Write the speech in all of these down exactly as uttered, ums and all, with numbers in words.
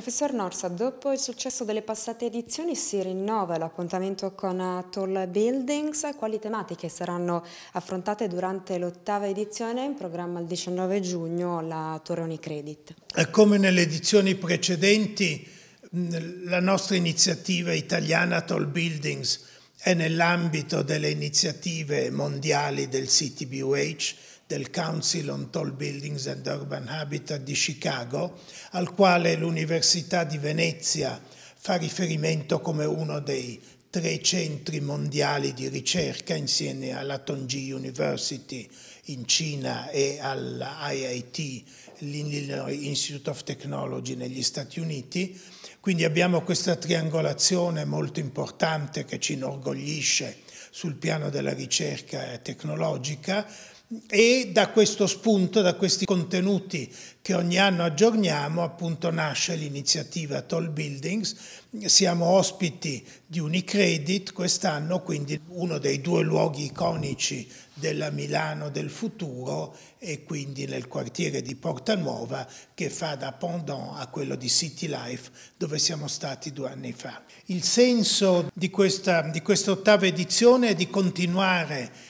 Professor Norsa, dopo il successo delle passate edizioni si rinnova l'appuntamento con Tall Buildings. Quali tematiche saranno affrontate durante l'ottava edizione, in programma il diciannove giugno alla Torre Unicredit? Come nelle edizioni precedenti, la nostra iniziativa italiana Tall Buildings è nell'ambito delle iniziative mondiali del C T B U H, del Council on Tall Buildings and Urban Habitat di Chicago, al quale l'Università di Venezia fa riferimento come uno dei tre centri mondiali di ricerca, insieme alla Tongji University in Cina e all'I I T, l'Illinois Institute of Technology negli Stati Uniti. Quindi abbiamo questa triangolazione molto importante che ci inorgoglisce sul piano della ricerca tecnologica, e da questo spunto, da questi contenuti che ogni anno aggiorniamo, appunto nasce l'iniziativa Tall Buildings. Siamo ospiti di Unicredit quest'anno, quindi uno dei due luoghi iconici della Milano del futuro, e quindi nel quartiere di Porta Nuova, che fa da pendant a quello di City Life, dove siamo stati due anni fa. Il senso di questa, di questa ottava edizione è di continuare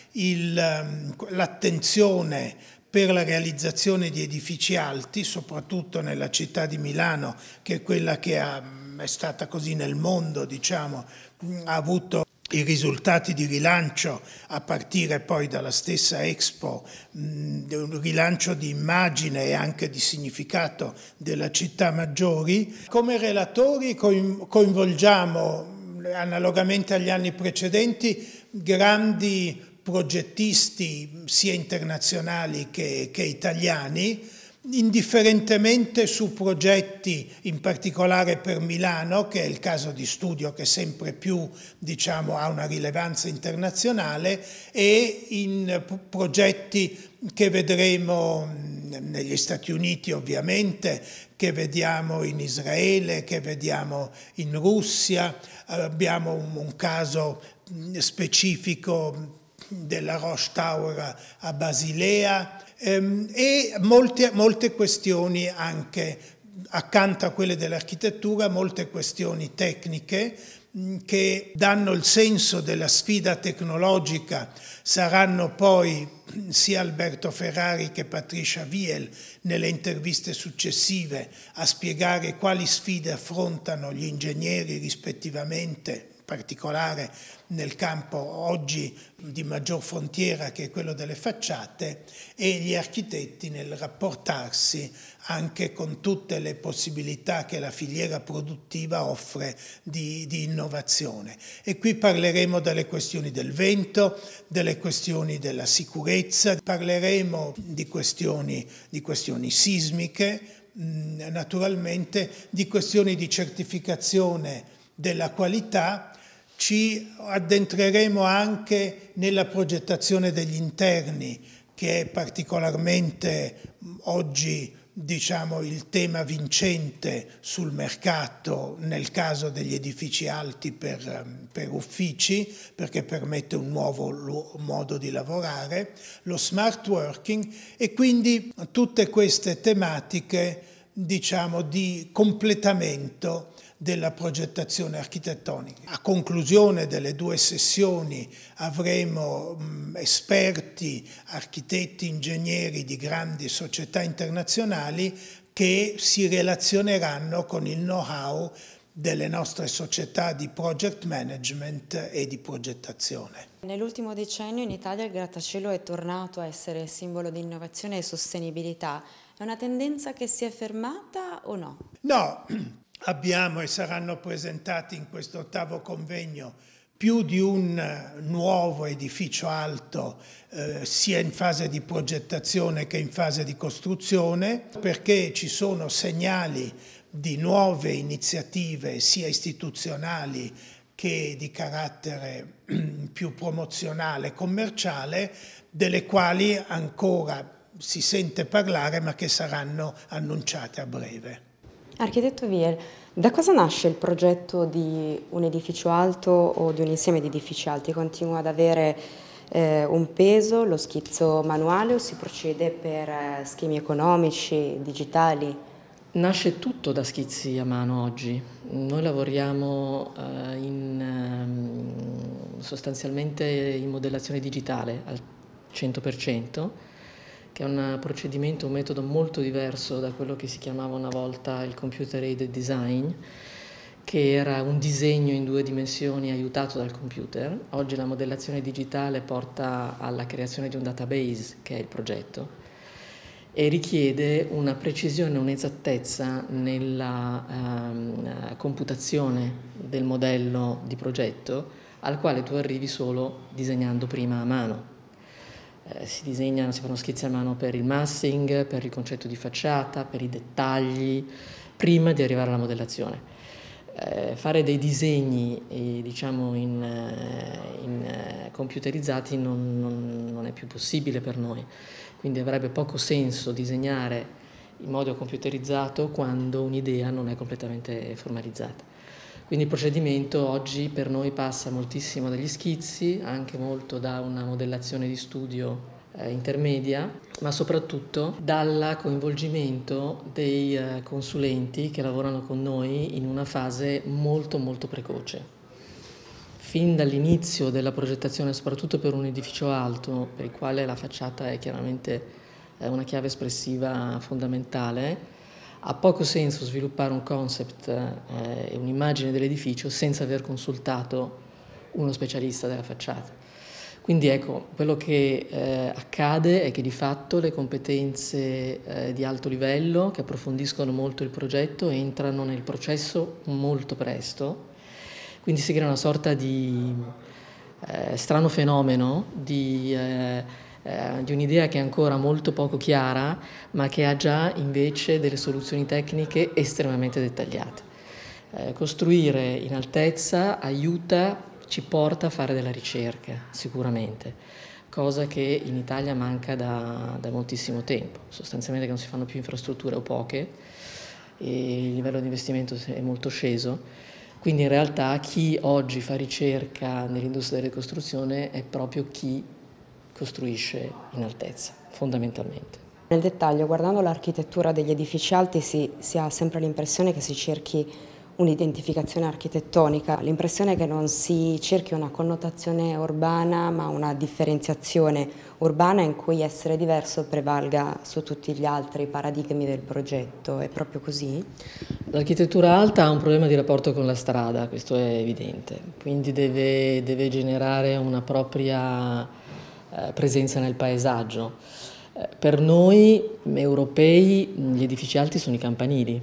l'attenzione per la realizzazione di edifici alti, soprattutto nella città di Milano, che è quella che ha, è stata così nel mondo, diciamo, ha avuto i risultati di rilancio a partire poi dalla stessa Expo, un rilancio di immagine e anche di significato della città maggiori. Come relatori coinvolgiamo, analogamente agli anni precedenti, grandi progettisti sia internazionali che, che italiani, indifferentemente su progetti in particolare per Milano, che è il caso di studio che sempre più, diciamo, ha una rilevanza internazionale, e in progetti che vedremo negli Stati Uniti ovviamente, che vediamo in Israele, che vediamo in Russia. Abbiamo un, un caso specifico della Roche Tower a Basilea, ehm, e molte, molte questioni anche, accanto a quelle dell'architettura, molte questioni tecniche mh, che danno il senso della sfida tecnologica. Saranno poi sia Alberto Ferrari che Patricia Viel nelle interviste successive a spiegare quali sfide affrontano gli ingegneri rispettivamente, in particolare nel campo oggi di maggior frontiera, che è quello delle facciate, e gli architetti nel rapportarsi anche con tutte le possibilità che la filiera produttiva offre di, di innovazione. E qui parleremo delle questioni del vento, delle questioni della sicurezza, parleremo di questioni, di questioni sismiche, mh, naturalmente di questioni di certificazione della qualità. Ci addentreremo anche nella progettazione degli interni, che è particolarmente oggi, diciamo, il tema vincente sul mercato nel caso degli edifici alti per, per uffici, perché permette un nuovo modo di lavorare, lo smart working, e quindi tutte queste tematiche, diciamo, di completamento della progettazione architettonica. A conclusione delle due sessioni avremo mh, esperti, architetti, ingegneri di grandi società internazionali che si relazioneranno con il know-how delle nostre società di project management e di progettazione. Nell'ultimo decennio in Italia il grattacielo è tornato a essere simbolo di innovazione e sostenibilità. È una tendenza che si è fermata o no? No. Abbiamo e saranno presentati in questo ottavo convegno più di un nuovo edificio alto, eh, sia in fase di progettazione che in fase di costruzione, perché ci sono segnali di nuove iniziative sia istituzionali che di carattere più promozionale e commerciale, delle quali ancora si sente parlare ma che saranno annunciate a breve. Architetto Viel, da cosa nasce il progetto di un edificio alto o di un insieme di edifici alti? Continua ad avere eh, un peso, lo schizzo manuale, o si procede per eh, schemi economici, digitali? Nasce tutto da schizzi a mano oggi. Noi lavoriamo eh, in, ehm, sostanzialmente in modellazione digitale al cento per cento, che è un procedimento, un metodo molto diverso da quello che si chiamava una volta il computer aided design, che era un disegno in due dimensioni aiutato dal computer. Oggi la modellazione digitale porta alla creazione di un database, che è il progetto, e richiede una precisione e un'esattezza nella ehm, computazione del modello di progetto, al quale tu arrivi solo disegnando prima a mano. Eh, si disegnano, si fanno schizzi a mano per il massing, per il concetto di facciata, per i dettagli, prima di arrivare alla modellazione. Eh, fare dei disegni eh, diciamo in, eh, in eh, computerizzati non, non, non è più possibile per noi, quindi avrebbe poco senso disegnare in modo computerizzato quando un'idea non è completamente formalizzata. Quindi il procedimento oggi per noi passa moltissimo dagli schizzi, anche molto da una modellazione di studio eh, intermedia, ma soprattutto dal coinvolgimento dei eh, consulenti che lavorano con noi in una fase molto molto precoce. Fin dall'inizio della progettazione, soprattutto per un edificio alto, per il quale la facciata è chiaramente eh, una chiave espressiva fondamentale, ha poco senso sviluppare un concept e eh, un'immagine dell'edificio senza aver consultato uno specialista della facciata. Quindi ecco, quello che eh, accade è che di fatto le competenze eh, di alto livello, che approfondiscono molto il progetto, entrano nel processo molto presto, quindi si crea una sorta di eh, strano fenomeno di... Eh, Eh, di un'idea che è ancora molto poco chiara, ma che ha già invece delle soluzioni tecniche estremamente dettagliate. Eh, costruire in altezza aiuta, ci porta a fare della ricerca, sicuramente, cosa che in Italia manca da, da moltissimo tempo, sostanzialmente che non si fanno più infrastrutture o poche, e il livello di investimento è molto sceso. Quindi in realtà chi oggi fa ricerca nell'industria della costruzione è proprio chi costruisce in altezza, fondamentalmente. Nel dettaglio, guardando l'architettura degli edifici alti, si, si ha sempre l'impressione che si cerchi un'identificazione architettonica, l'impressione che non si cerchi una connotazione urbana, ma una differenziazione urbana in cui essere diverso prevalga su tutti gli altri paradigmi del progetto. È proprio così? L'architettura alta ha un problema di rapporto con la strada, questo è evidente, quindi deve, deve generare una propria presenza nel paesaggio. Per noi europei gli edifici alti sono i campanili,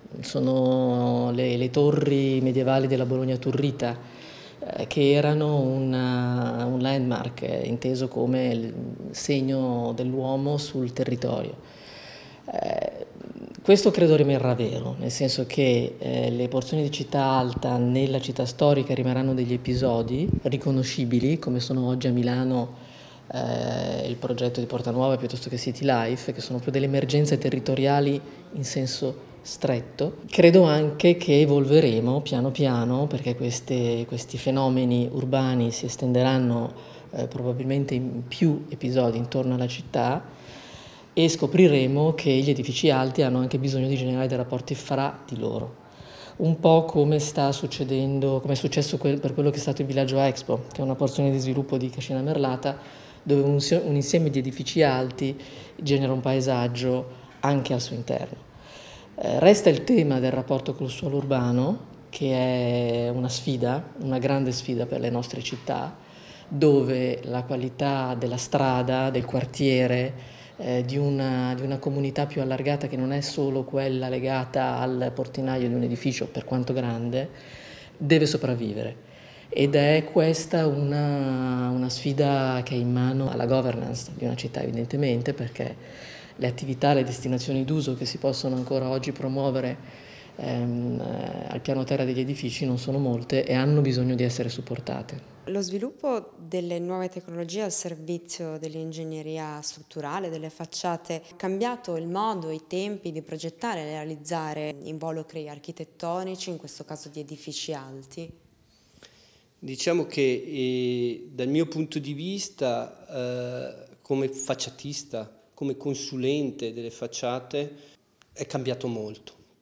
sono le, le torri medievali della Bologna Turrita, eh, che erano una, un landmark, eh, inteso come il segno dell'uomo sul territorio. Eh, questo credo rimarrà vero, nel senso che eh, le porzioni di città alta nella città storica rimarranno degli episodi riconoscibili, come sono oggi a Milano Eh, il progetto di Porta Nuova piuttosto che City Life, che sono più delle emergenze territoriali in senso stretto. Credo anche che evolveremo piano piano, perché queste, questi fenomeni urbani si estenderanno eh, probabilmente in più episodi intorno alla città, e scopriremo che gli edifici alti hanno anche bisogno di generare dei rapporti fra di loro. Un po' come sta succedendo, come è successo per quello che è stato il Villaggio Expo, che è una porzione di sviluppo di Cascina Merlata, dove un, un insieme di edifici alti genera un paesaggio anche al suo interno. Eh, resta il tema del rapporto col suolo urbano, che è una sfida, una grande sfida per le nostre città, dove la qualità della strada, del quartiere, eh, di, una, di una comunità più allargata, che non è solo quella legata al portinaio di un edificio, per quanto grande, deve sopravvivere. Ed è questa una, una sfida che è in mano alla governance di una città, evidentemente, perché le attività, le destinazioni d'uso che si possono ancora oggi promuovere ehm, al piano terra degli edifici non sono molte e hanno bisogno di essere supportate. Lo sviluppo delle nuove tecnologie al servizio dell'ingegneria strutturale, delle facciate, ha cambiato il modo, i tempi di progettare e realizzare involucri architettonici, in questo caso di edifici alti? Diciamo che eh, dal mio punto di vista, eh, come facciatista, come consulente delle facciate, è cambiato molto,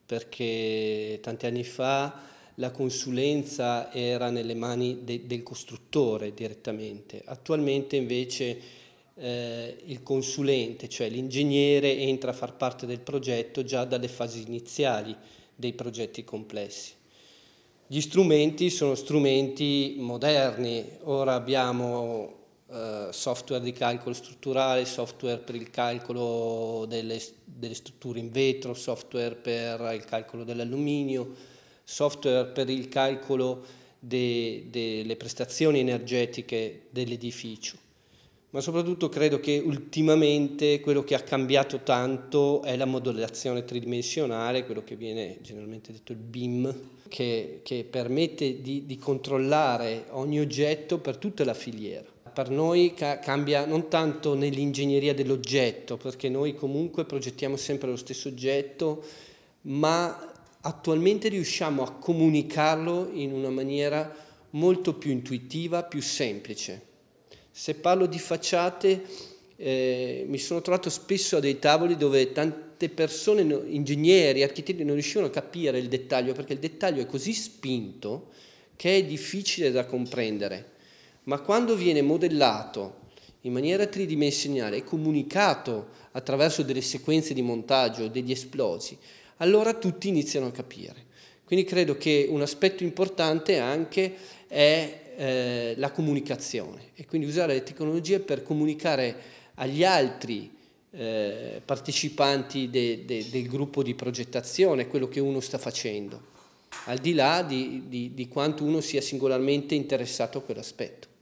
perché tanti anni fa la consulenza era nelle mani de, del costruttore direttamente. Attualmente invece eh, il consulente, cioè l'ingegnere, entra a far parte del progetto già dalle fasi iniziali dei progetti complessi. Gli strumenti sono strumenti moderni, ora abbiamo eh, software di calcolo strutturale, software per il calcolo delle, delle strutture in vetro, software per il calcolo dell'alluminio, software per il calcolo de, delle prestazioni energetiche dell'edificio. Ma soprattutto credo che ultimamente quello che ha cambiato tanto è la modellazione tridimensionale, quello che viene generalmente detto il B I M, che, che permette di, di controllare ogni oggetto per tutta la filiera. Per noi ca- cambia non tanto nell'ingegneria dell'oggetto, perché noi comunque progettiamo sempre lo stesso oggetto, ma attualmente riusciamo a comunicarlo in una maniera molto più intuitiva, più semplice. Se parlo di facciate, eh, mi sono trovato spesso a dei tavoli dove tante persone, ingegneri, architetti, non riuscivano a capire il dettaglio, perché il dettaglio è così spinto che è difficile da comprendere. Ma quando viene modellato in maniera tridimensionale e comunicato attraverso delle sequenze di montaggio, degli esplosi, allora tutti iniziano a capire. Quindi credo che un aspetto importante anche è eh, la comunicazione, e quindi usare le tecnologie per comunicare agli altri eh, partecipanti de, de, del gruppo di progettazione quello che uno sta facendo, al di là di, di, di quanto uno sia singolarmente interessato a quell'aspetto.